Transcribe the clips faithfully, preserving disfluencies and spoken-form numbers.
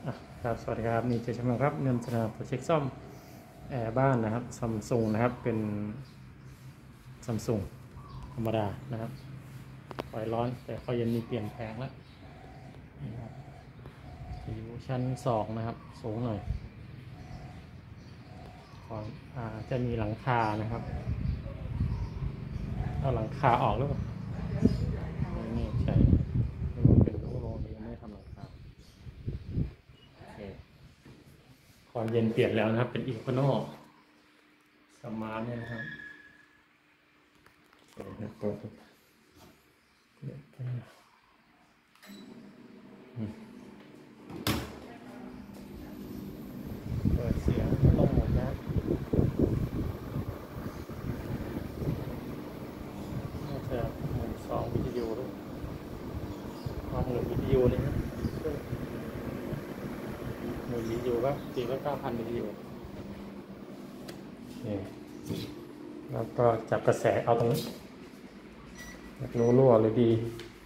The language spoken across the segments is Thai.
ครับสวัสดีครับนี่เจชมครับนำเสนอโปรเจกต์ซ่อมแอร์บ้านนะครับซัมซุงนะครับเป็นซัมซุงธรรมดานะครับไฟร้อนแต่พอเย็นมีเปลี่ยนแผงแล้วนี่ครับอยู่ชั้นสองนะครับสูงหน่อยก่อนอาจะมีหลังคานะครับเอาหลังคาออกหรือเปล่านี่ใช่เป็นลูกโรงนี้ไม่ทำหลังคาความเย็นเปลี่ยนแล้วนะครับเป็นอีโคโนสมาร์ทเนี่ยนะครับเปิดเปิดเปิดเสียงลงหมดนะน่าจะหนึ่งสองวิทยุด้วยความหนึ่งวิทยุเลยนะหนึ่งวิทยุก็สี่ก็เก้าพันวิทยุแล้วก็จับกระแสเอาตรงนี้อยากรู้รั่วหรือดี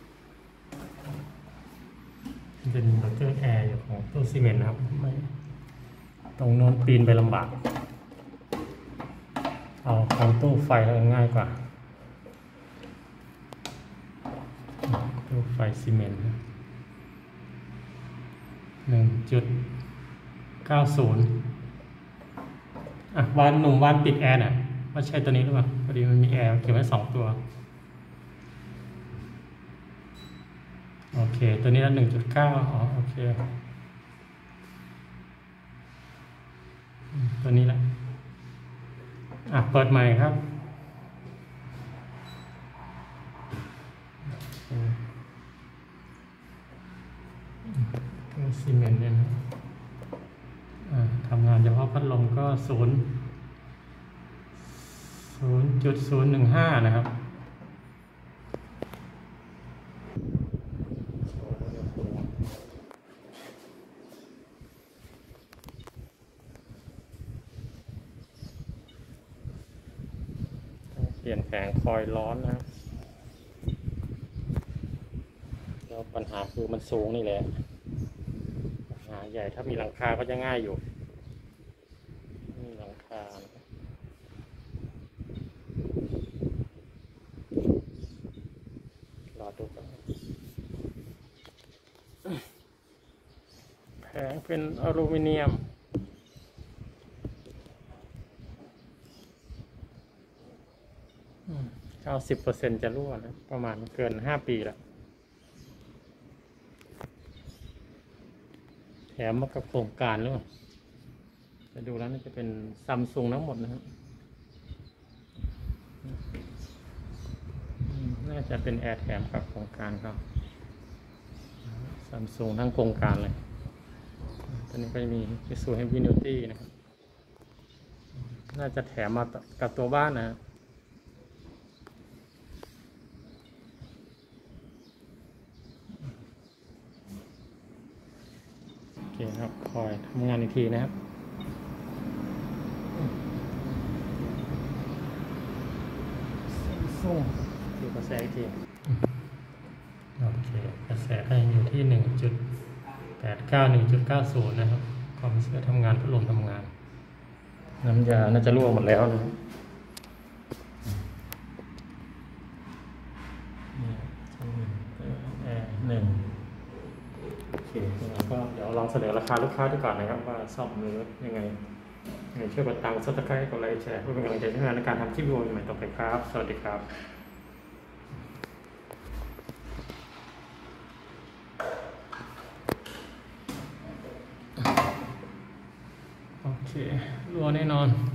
เป็นบัตเตอร์แอร์อยู่ของตู้ซีเมนต์นะครับไม่ตรงโน้นปีนไปลำบากเอาของตู้ไฟแล้วง่ายกว่าตู้ไฟซีเมนต์หนึ่งจุดเก้าศูนย์อ่ะวานหนุ่มวานปิดแอร์น่ะว่าใช่ตัวนี้หรือเปล่าพอดีมันมีแอร์เก็บไว้สองตัวโอเคตัวนี้ละหนึ่งจุดเก้าอ๋อโอเคตัวนี้แหละอ่ะเปิดใหม่ครับตัวซีเมนต์เนี่ยนะทำงานเฉพาะพัดลมก็ศูนย์ศูนย์จุดศูนย์หนึ่งห้านะครับเปลี่ยนแผงคอยร้อนนะแล้วปัญหาคือมันสูงนี่แหละปัญหาใหญ่ถ้ามีหลังคาก็จะง่ายอยู่มีหลังคารอดูกันแผงเป็นอลูมิเนียมเก้าสิบเปอร์เซ็นต์จะรั่วนะประมาณเกินห้าปีแล้วแถมมากับโครงการหรือเปล่าจะดูแล้วน่าจะเป็นซัมซุงทั้งหมดนะครับน่าจะเป็นแอร์แถมกับโครงการครับซัมซุงทั้งโครงการเลยตอนนี้ก็จะมีมิสูเฮฟวี่นิวตี้นะครับน่าจะแถมมากับตัวบ้านนะโอเคครับคอยทำงานอีกทีนะครับส่งดูกระแสอีกทีโอเคกระแสก็ยังอยู่ที่หนึ่งจุดแปดเก้า หนึ่งจุดเก้าศูนย์นะครับความเชื่อทำงานพัดลมทำงานน้ำยาน่าจะรั่วหมดแล้วนะหนึ่งโอเคก็เดี๋ยวลองเสนอราคาลูกค้าดูก่อนนะครับว่าซ่อมหรือยังไงช่วยกดตังค์ซับสไครต์กดไลค์แชร์เพื่อเป็นกำลังใจในการทำคลิปวิดีโอใหม่ต่อไปครับสวัสดีครับโอเครั่วแน่นอน